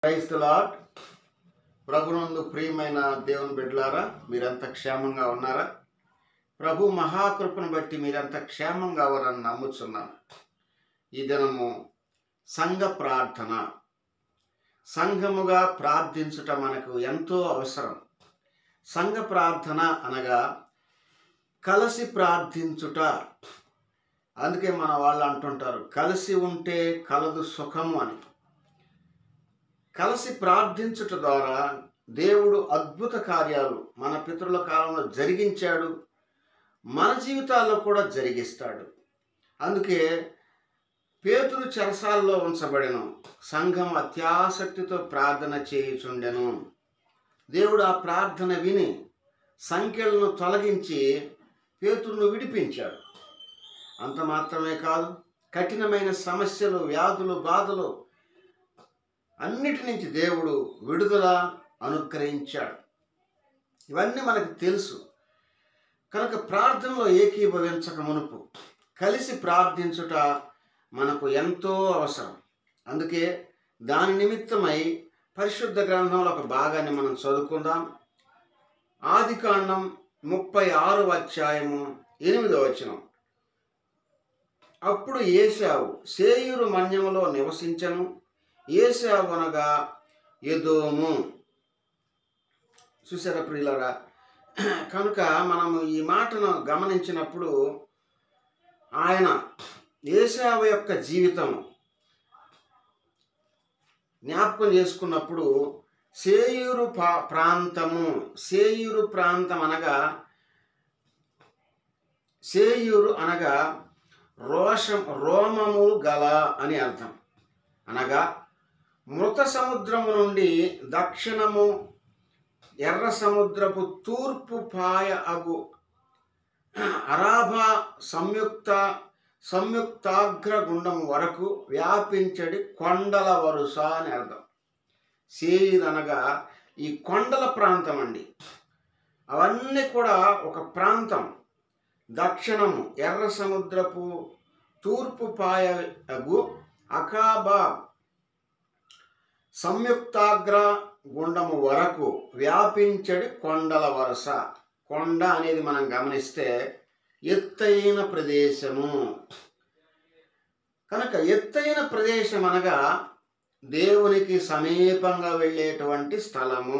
Praise the lord. ప్రభునందు ప్రియమైన దేవుని బిడ్డలారా, మీరంతా క్షేమంగా ఉన్నారా? ప్రభు మహాకృపను బట్టి మీరంతా క్షేమంగా ఉన్నారని నమ్ముచున్నాను. ఈ దినము సంఘ ప్రార్థన, సంఘముగా ప్రార్థించుట మనకు ఎంతో అవసరం. సంఘ ప్రార్థన అనగా కలిసి ప్రార్థించుట. అందుకే మన వాళ్ళు అంటుంటారు, కలిసి ఉంటే కలదు సుఖము అని. కలిసి ప్రార్థించుట ద్వారా దేవుడు అద్భుత కార్యాలు మన పితరుల కాలంలో జరిగించాడు, మన జీవితాల్లో కూడా జరిగిస్తాడు. అందుకే పేతురు చెరసాలలో ఉంచబడెను, సంఘం అత్యాసక్తితో ప్రార్థన చేయుచుండెను. దేవుడు ఆ ప్రార్థన విని సంఖ్యలను తొలగించి పేతురును విడిపించాడు. అంత మాత్రమే కాదు, కఠినమైన సమస్యలు, వ్యాధులు, బాధలు అన్నిటి నుంచి దేవుడు విడుదల అనుగ్రహించాడు. ఇవన్నీ మనకు తెలుసు. కనుక ప్రార్థనలో ఏకీభవించక మునుపు కలిసి ప్రార్థించుట మనకు ఎంతో అవసరం. అందుకే దాని నిమిత్తమై పరిశుద్ధ గ్రంథంలో ఒక భాగాన్ని మనం చదువుకుందాం. ఆదికాండం 36వ అధ్యాయము 8వ వచనం. అప్పుడు ఏశావు సేయీరు మన్యములో నివసించెను. ఏశావు అనగా ఎదోము. చూసారా ప్రియులారా? కనుక మనము ఈ మాటను గమనించినప్పుడు ఆయన ఏశావు యొక్క జీవితం జ్ఞాపకం చేసుకున్నప్పుడు సేయీరు ప్రాంతం అనగా సేయీరు అనగా రోమము గల అని అర్థం. అనగా మృత సముద్రము నుండి దక్షిణము ఎర్ర సముద్రపు తూర్పు పాయ అగు అరాబా సంయుక్తాగ్రగుండం వరకు వ్యాపించడి కొండల వరుస అని అర్థం. సేయీర్ అనగా ఈ కొండల ప్రాంతం అండి. అవన్నీ కూడా ఒక ప్రాంతం. దక్షిణము ఎర్ర సముద్రపు తూర్పు పాయ అగు అకాబా సంయుక్తాగ్ర గుండము వరకు వ్యాపించడి కొండల వరుస. కొండ అనేది మనం గమనిస్తే ఎత్తైన ప్రదేశము. కనుక ఎత్తైన ప్రదేశం అనగా దేవునికి సమీపంగా వెళ్ళేటువంటి స్థలము.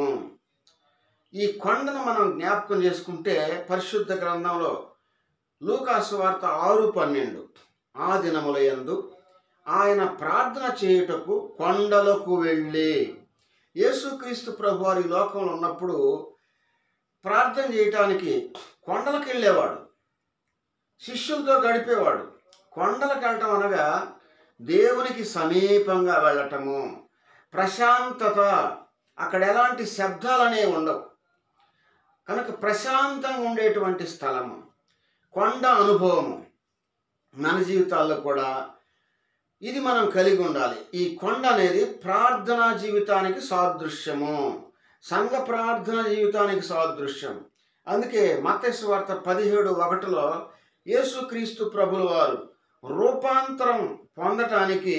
ఈ కొండను మనం జ్ఞాపకం చేసుకుంటే పరిశుద్ధ గ్రంథంలో లూకా సువార్త 6:12 ఆ దినముల యందు ఆయన ప్రార్థన చేయుటకు కొండలకు వెళ్ళి. యేసుక్రీస్తు ప్రభువారు ఈ లోకంలో ఉన్నప్పుడు ప్రార్థన చేయటానికి కొండలకు వెళ్ళేవాడు, శిష్యులతో గడిపేవాడు. కొండలకు వెళ్ళటం అనగా దేవునికి సమీపంగా వెళ్ళటము, ప్రశాంతత. అక్కడ ఎలాంటి శబ్దాలనేవి ఉండవు. కనుక ప్రశాంతంగా ఉండేటువంటి స్థలము, కొండ అనుభవము మన జీవితాల్లో కూడా ఇది మనం కలిగి ఉండాలి. ఈ కొండ అనేది ప్రార్థనా జీవితానికి సాదృశ్యము, సంఘ ప్రార్థన జీవితానికి సాదృశ్యం. అందుకే మత్తయి సువార్త 17:1 యేసుక్రీస్తు ప్రభుల వారు రూపాంతరం పొందటానికి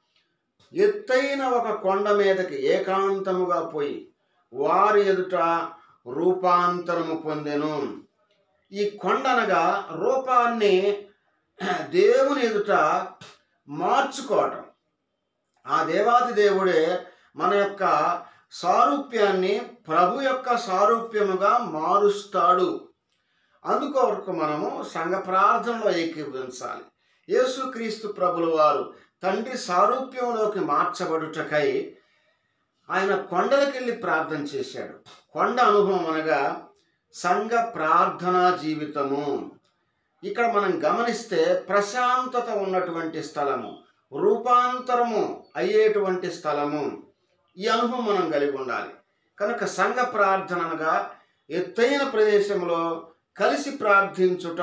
ఎత్తైన ఒక కొండ మీదకి ఏకాంతముగా పోయి వారి ఎదుట రూపాంతరము పొందెను. ఈ కొండ అనగా రూపాన్ని దేవుని ఎదుట మార్చుకోవటం. ఆ దేవాది దేవుడే మన యొక్క సారూప్యాన్ని ప్రభు యొక్క సారూప్యముగా మారుస్తాడు. అందుకొరకు మనము సంఘ ప్రార్థనలో ఏకీభవించాలి. యేసుక్రీస్తు ప్రభుల వారు తండ్రి సారూప్యంలోకి మార్చబడుటకై ఆయన కొండలకెళ్ళి ప్రార్థన చేశాడు. కొండ అనుభవం అనగా సంఘ ప్రార్థనా జీవితము. ఇక్కడ మనం గమనిస్తే ప్రశాంతత ఉన్నటువంటి స్థలము, రూపాంతరము అయ్యేటువంటి స్థలము. ఈ అనుభవం మనం కలిగి ఉండాలి. కనుక సంఘ ప్రార్థన అనగా ఎత్తైన ప్రదేశంలో కలిసి ప్రార్థించుట.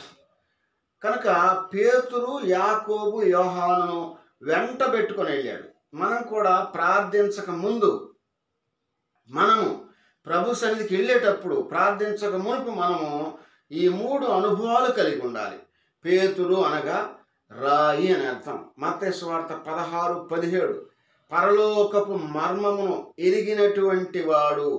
కనుక పేతురు, యాకోబు, యోహానును వెంట పెట్టుకొని వెళ్ళాడు. మనం కూడా ప్రార్థించక ముందు, మనము ప్రభు సన్నిధికి వెళ్ళేటప్పుడు ప్రార్థించక మునుపు మనము ఈ 3 అనుభవాలు కలిగి ఉండాలి. పేతురు అనగా రాయి అని అర్థం. మత్తయి సువార్త 16:17 పరలోకపు మర్మమును ఎరిగినటువంటి వాడు,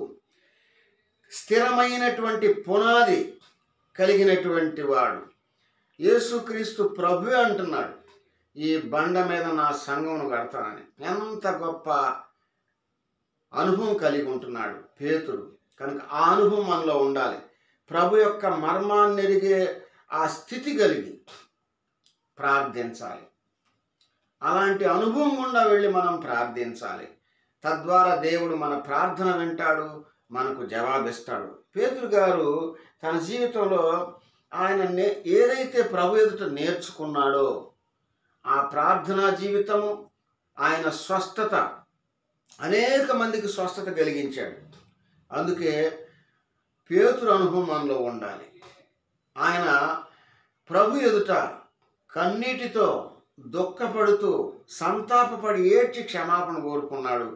స్థిరమైనటువంటి పునాది కలిగినటువంటి వాడు. యేసుక్రీస్తు ప్రభువే అంటున్నాడు, ఈ బండ మీద నా సంఘమును కడతానని. ఎంత గొప్ప అనుభవం కలిగి ఉంటున్నాడు పేతురు. కనుక ఆ అనుభవం మనలో ఉండాలి. ప్రభు యొక్క మర్మాన్ని ఎరిగే ఆ స్థితి కలిగి ప్రార్థించాలి. అలాంటి అనుభవం గుండా వెళ్ళి మనం ప్రార్థించాలి. తద్వారా దేవుడు మన ప్రార్థన వింటాడు, మనకు జవాబిస్తాడు. పేతురు గారు తన జీవితంలో ఆయన ఏదైతే ప్రభు ఎదుట నేర్చుకున్నాడో ఆ ప్రార్థనా జీవితము, ఆయన స్వస్థత, అనేక మందికి స్వస్థత కలిగించాడు. అందుకే పేతురు అనుభవం మనలో ఉండాలి. ఆయన ప్రభు ఎదుట కన్నీటితో దుఃఖపడుతూ సంతాపపడి ఏడ్చి క్షమాపణ కోరుకున్నాడు.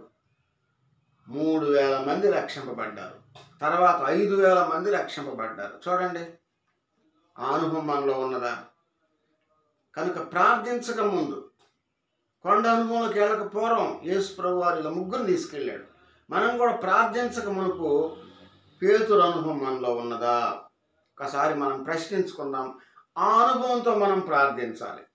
3000 మంది రక్షింపబడ్డారు. తర్వాత 5000 మంది రక్షింపబడ్డారు. చూడండి, ఆ అనుభవం మనలో ఉన్నదా? కనుక ప్రార్థించక ముందు, కొండ అనుభవంలోకి వెళ్ళక పూర్వం యేసు ప్రభు వారు ఇలా ముగ్గురు తీసుకెళ్ళాడు. మనం కూడా ప్రార్థించక మునుపు పేతురు అనుభవం మనలో ఉన్నదా? ఒకసారి మనం ప్రశ్నించుకుందాం. ఆ అనుభవంతో మనం ప్రార్థించాలి.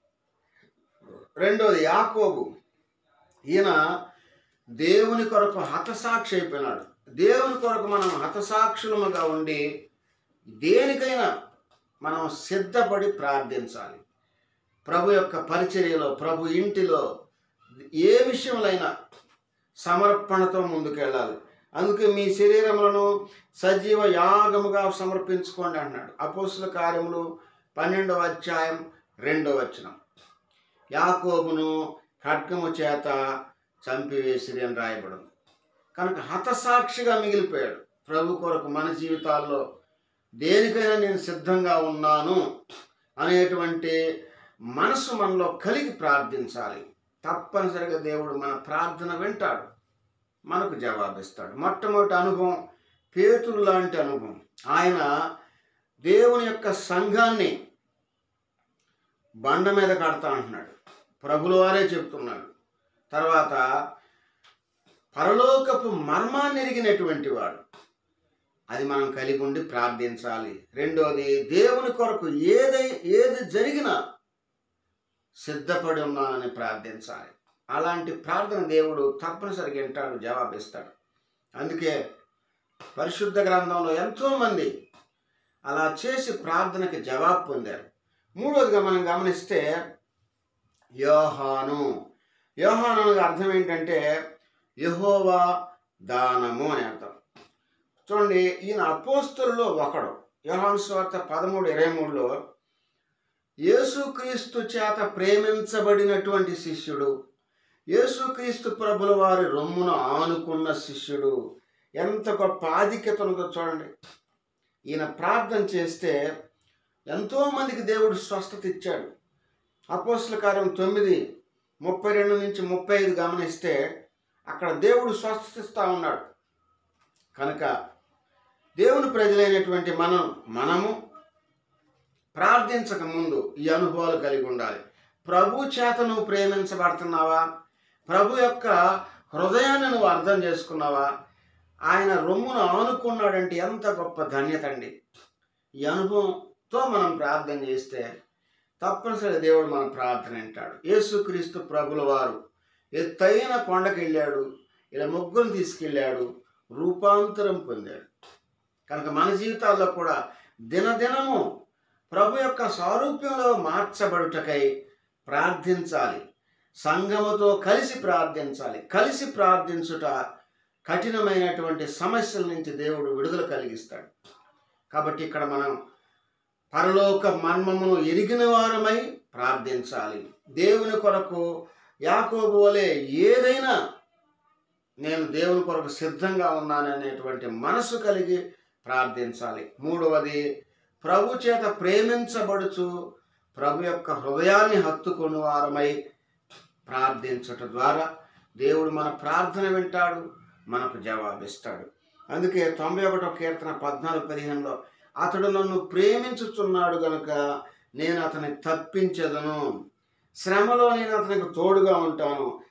రెండోది యాకోబు. ఈయన దేవుని కొరకు హతసాక్షి అయిపోయినాడు. దేవుని కొరకు మనం హతసాక్షులముగా ఉండి దేనికైనా మనం సిద్ధపడి ప్రార్థించాలి. ప్రభు యొక్క పరిచర్యలో, ప్రభు ఇంటిలో ఏ విషయంలో సమర్పణతో ముందుకెళ్ళాలి. అందుకే మీ శరీరములను సజీవ యాగముగా సమర్పించుకోండి అన్నాడు. అపోస్తుల కార్యములు 12వ అధ్యాయం 2వ వచనం. యాకోబును ఖడ్గము చేత చంపివేసిరి అని రాయబడింది. కనుక హతసాక్షిగా మిగిలిపోయాడు. ప్రభు కొరకు మన జీవితాల్లో దేనికైనా నేను సిద్ధంగా ఉన్నాను అనేటువంటి మనసు మనలో కలిగి ప్రార్థించాలి. తప్పనిసరిగా దేవుడు మన ప్రార్థన వింటాడు, మనకు జవాబిస్తాడు. మొట్టమొదటి అనుభవం పేతురు లాంటి అనుభవం. ఆయన దేవుని యొక్క సంఘాన్ని బండ మీద కడతా అంటున్నాడు. ప్రభుల వారే చెప్తున్నాడు. తర్వాత పరలోకపు మర్మాన్ని ఎరిగినటువంటి వాడు. అది మనం కలిగి ఉండి ప్రార్థించాలి. రెండోది, దేవుని కొరకు ఏది జరిగినా సిద్ధపడి ఉన్నానని ప్రార్థించాలి. అలాంటి ప్రార్థన దేవుడు తప్పనిసరిగా వింటాడు, జవాబిస్తాడు. అందుకే పరిశుద్ధ గ్రంథంలో ఎంతోమంది అలా చేసి ప్రార్థనకి జవాబు పొందారు. మూడోదిగా మనం గమనిస్తే యోహాను. యోహాను అనగా అర్థం ఏంటంటే యెహోవా దానము అని అర్థం. చూడండి, ఈయన అపోస్తలుల్లో ఒకడు. యోహాను సువార్త 13:23లో యేసుక్రీస్తు చేత ప్రేమించబడినటువంటి శిష్యుడు, యేసుక్రీస్తు ప్రభుల వారి రొమ్మును ఆనుకున్న శిష్యుడు. ఎంత గొప్ప ఆధిక్యత ఉందో చూడండి. ఈయన ప్రార్థన చేస్తే ఎంతోమందికి దేవుడు స్వస్థత ఇచ్చాడు. అపోస్తల కార్యం 9:32-35 గమనిస్తే అక్కడ దేవుడు స్వస్థత ఇస్తూ ఉన్నాడు. కనుక దేవుని ప్రజలైనటువంటి మనము ప్రార్థించక ముందు ఈ అనుభవాలు కలిగి ఉండాలి. ప్రభు చేత నువ్వు ప్రేమించబడుతున్నావా? ప్రభు యొక్క హృదయాన్ని నువ్వు అర్థం చేసుకున్నావా? ఆయన రొమ్మును ఆనుకున్నాడంటే ఎంత గొప్ప ధన్యత అండి. ఈ అనుభవంతో మనం ప్రార్థన చేస్తే తప్పనిసరిగా దేవుడు మన ప్రార్థన వింటాడు. యేసుక్రీస్తు ప్రభుల వారు ఎత్తైన కొండకి వెళ్ళాడు, ఇలా ముగ్గురు తీసుకెళ్ళాడు, రూపాంతరం పొందాడు. కనుక మన జీవితాల్లో కూడా దినదినము ప్రభు యొక్క సారూప్యంలో మార్చబడుటకై ప్రార్థించాలి. సంఘముతో కలిసి ప్రార్థించాలి. కలిసి ప్రార్థించుట కఠినమైనటువంటి సమస్యల నుంచి దేవుడు విడుదల కలిగిస్తాడు. కాబట్టి ఇక్కడ మనం పరలోక మర్మమును ఎరిగిన వారమై ప్రార్థించాలి. దేవుని కొరకు యాకోబు వలె ఏదైనా నేను దేవుని కొరకు సిద్ధంగా ఉన్నాననేటువంటి మనసు కలిగి ప్రార్థించాలి. మూడవది, ప్రభు చేత ప్రేమించబడుచు ప్రభు యొక్క హృదయాన్ని హత్తుకుని వారమై ప్రార్థించట ద్వారా దేవుడు మన ప్రార్థన వింటాడు, మనకు జవాబిస్తాడు. అందుకే 91వ కీర్తన 14:15లో అతడు నన్ను ప్రేమించుచున్నాడు గనుక నేను అతన్ని తప్పించెదను, శ్రమలో నేను అతనికి తోడుగా ఉంటాను,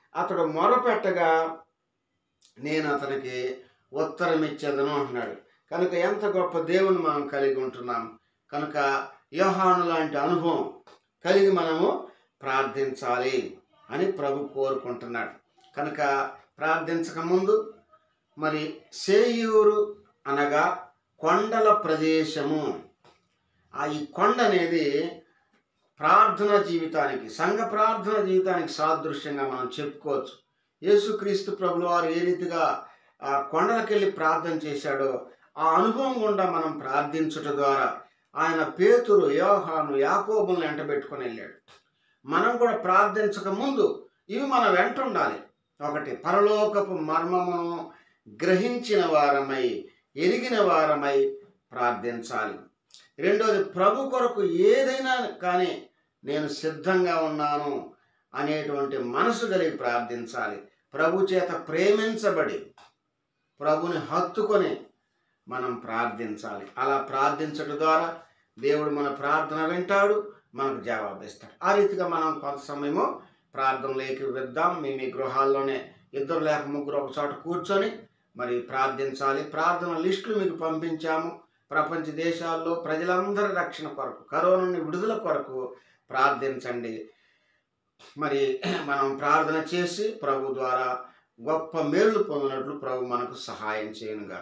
అతడు మొరపెట్టగా నేను అతనికి ఉత్తరం ఇచ్చేదను అంటున్నాడు. కనుక ఎంత గొప్ప దేవుని మనం కలిగి ఉంటున్నాం. కనుక యోహాను లాంటి అనుభవం కలిగి మనము ప్రార్థించాలి అని ప్రభు కోరుకుంటున్నాడు. కనుక ప్రార్థించక ముందు మరి సేయూరు అనగా కొండల ప్రదేశము. ఈ కొండ అనేది ప్రార్థన జీవితానికి, సంఘ ప్రార్థన జీవితానికి సాదృశ్యంగా మనం చెప్పుకోవచ్చు. యేసుక్రీస్తు ప్రభుల వారు ఏ రీతిగా ఆ కొండలకెళ్ళి ప్రార్థన చేశాడో ఆ అనుభవం గుండా మనం ప్రార్థించుట ద్వారా ఆయన పేతురు, యోహాను, యాకోబులను వెంటబెట్టుకొని వెళ్ళాడు. మనం కూడా ప్రార్థించక ముందు ఇవి మన వెంట ఉండాలి. ఒకటి, పరలోకపు మర్మమును గ్రహించిన వారమై, ఎరిగిన వారమై ప్రార్థించాలి. రెండోది, ప్రభు కొరకు ఏదైనా కానీ నేను సిద్ధంగా ఉన్నాను అనేటువంటి మనసు కలిగి ప్రార్థించాలి. ప్రభు చేత ప్రేమించబడి ప్రభుని హత్తుకొని మనం ప్రార్థించాలి. అలా ప్రార్థించడం ద్వారా దేవుడు మన ప్రార్థన వింటాడు, మనకు జవాబిస్తాడు. ఆ రీతిగా మనం కొంత సమయము ప్రార్థనలోకి వెద్దాం. మీ గృహాల్లోనే 2 లేక 3 ఒక చోట కూర్చొని మరి ప్రార్థించాలి. ప్రార్థన లిస్టులు మీకు పంపించాము. ప్రపంచ దేశాల్లో ప్రజలందరి రక్షణ కొరకు, కరోనా నుండి విడుదల కొరకు ప్రార్థించండి. మరి మనం ప్రార్థన చేసి ప్రభు ద్వారా గొప్ప మేలు పొందినట్లు ప్రభు మనకు సహాయం చేయనుగాక.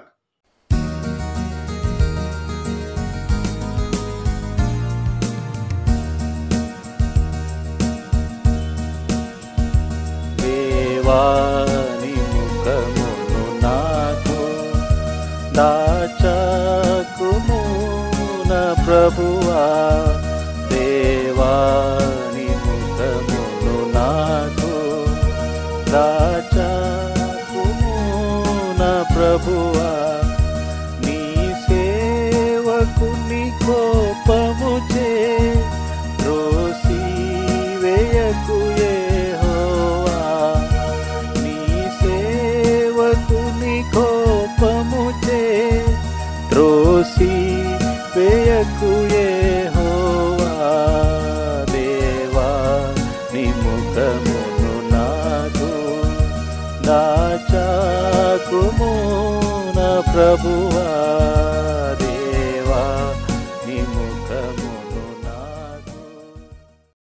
దేవాని ముఖమును నాకు దాచకుము నా ప్రభువా, దేవాని ముఖమును నాకు దాచకుము నా ప్రభువా, నీ సేవకుని కోపము చే త్రోసి వేయకు యెహోవా, నీ సేవకుని కోపము చే త్రోసి వేయకు యెహోవా, దేవా నీ ముఖమును నాకు దాచకుము నా ప్రభువా.